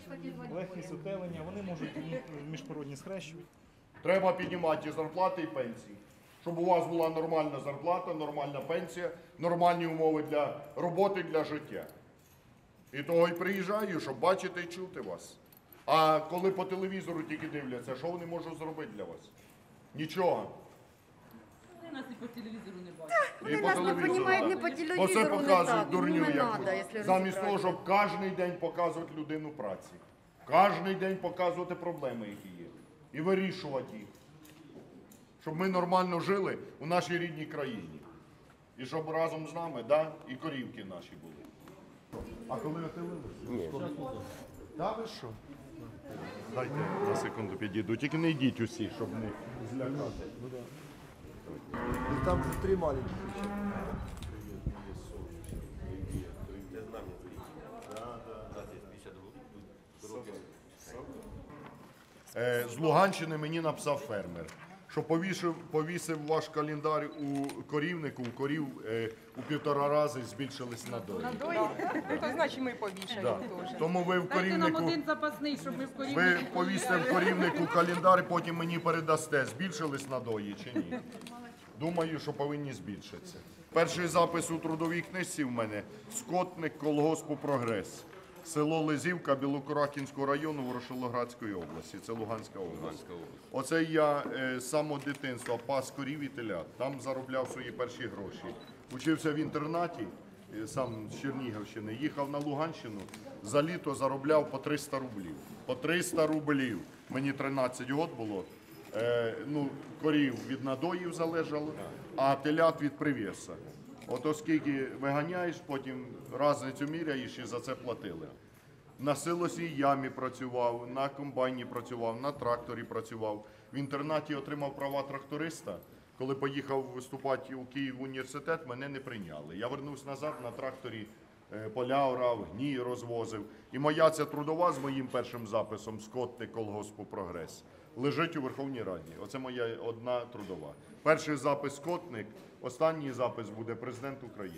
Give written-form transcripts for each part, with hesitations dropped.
легкість утелення, вони можуть міжпородні схрещувати. Треба піднімати і зарплати, і пенсії. Щоб у вас була нормальна зарплата, нормальна пенсія, нормальні умови для роботи, для життя. І того й приїжджаю, щоб бачити і чути вас. А коли по телевізору тільки дивляться, що вони можуть зробити для вас? Нічого. Вони нас і по телевізору не бачать. І Вони по нас не телевізору, розуміють, да. не по Оце телевізору, не показують так. дурню, Не як надо, ви. якщо Замість того, розібратися. щоб кожен день показувати людину праці. Кожен день показувати проблеми, які є. І вирішувати їх. Щоб ми нормально жили у нашій рідній країні. І щоб разом з нами, да, і корівки наші були. А коли отелилися? Ні. Да, ви що? Дайте на секунду підійду. Тільки не йдіть усі, щоб не злякати. Там же 3 маленьких. З Луганщини мені написав фермер, що повісив ваш календар у корівнику, у корів у 1,5 рази збільшились надої. То значить ми повішаємо Да. теж. Тому ви в Дайте нам корівнику, один запасний, щоб ми в ви корівнику повісите в корівнику календар, потім мені передасте, збільшились надої чи ні. Думаю, що повинні збільшитися. Перший запис у трудовій книжці в мене – скотник колгоспу «Прогрес». Село Лизівка Білокуракінського району Ворошилоградської області. Це Луганська область. Оце я з самого дитинства пас корів і телят. Там заробляв свої перші гроші. Учився в інтернаті, сам з Чернігівщини. Їхав на Луганщину, за літо заробляв по 300 рублів. По 300 рублів. Мені 13 років було. Корів від надоїв залежало, а телят від привіса. От оскільки виганяєш, потім різницю міряєш і за це платили. На силосій ямі працював, на комбайні працював, на тракторі працював. В інтернаті отримав права тракториста. Коли поїхав виступати у Київ в університет, мене не прийняли. Я вернувся назад на тракторі, поля орав, гній розвозив. І моя ця трудова з моїм першим записом «Скотник колгоспу «Прогрес» лежить у Верховній Раді. Оце моя одна трудова. Перший запис «Скотник», останній запис буде «Президент України».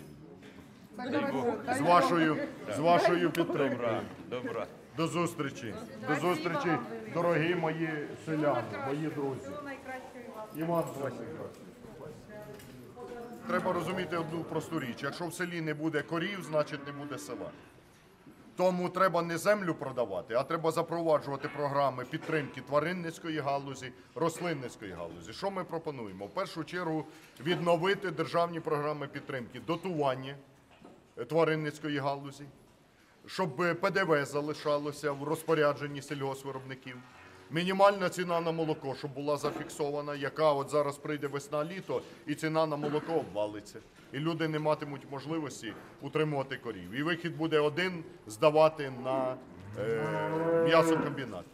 З вашою підтримкою. Добра. До зустрічі. До зустрічі, дорогі мої селяни, мої друзі. І вам треба розуміти одну просту річ. Якщо в селі не буде корів, значить не буде села. Тому треба не землю продавати, а треба запроваджувати програми підтримки тваринницької галузі, рослинницької галузі. Що ми пропонуємо? В першу чергу відновити державні програми підтримки, дотування тваринницької галузі, щоб ПДВ залишалося в розпорядженні сільгоспвиробників. Мінімальна ціна на молоко, щоб була зафіксована, яка от зараз прийде весна-літо, і ціна на молоко обвалиться. І люди не матимуть можливості утримувати корів. І вихід буде один – здавати на м'ясокомбінат.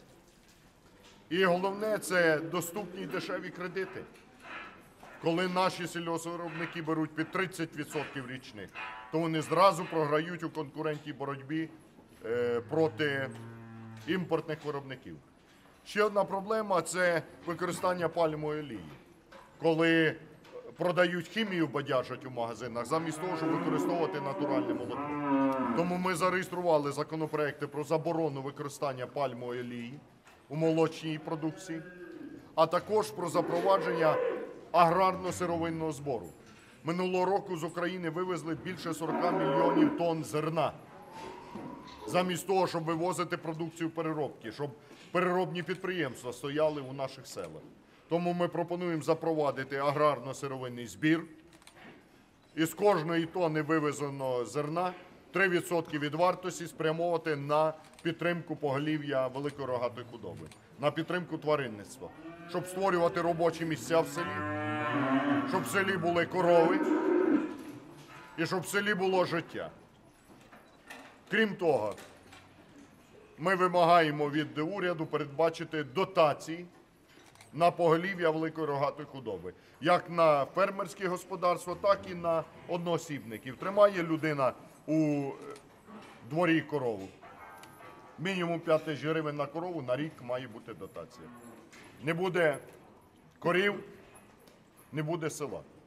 І головне – це доступні дешеві кредити. Коли наші сільгоспвиробники беруть під 30% річних, то вони зразу програють у конкурентній боротьбі проти імпортних виробників. Ще одна проблема – це використання пальмової олії. Коли продають хімію, бадяжать у магазинах, замість того, щоб використовувати натуральне молоко. Тому ми зареєстрували законопроекти про заборону використання пальмової олії у молочній продукції, а також про запровадження аграрно-сировинного збору. Минулого року з України вивезли більше 40 мільйонів тонн зерна. Замість того, щоб вивозити продукцію переробки, щоб переробні підприємства стояли у наших селах. Тому ми пропонуємо запровадити аграрно-сировинний збір. І з кожної тонни вивезеного зерна 3% від вартості спрямовувати на підтримку поголів'я великої рогатої худоби, на підтримку тваринництва, щоб створювати робочі місця в селі, щоб в селі були корови і щоб в селі було життя. Крім того, ми вимагаємо від уряду передбачити дотації на поголів'я великої рогатої худоби. Як на фермерські господарства, так і на одноосібників. Тримає людина у дворі корову. Мінімум 5 тисяч гривень на корову на рік має бути дотація. Не буде корів, не буде села.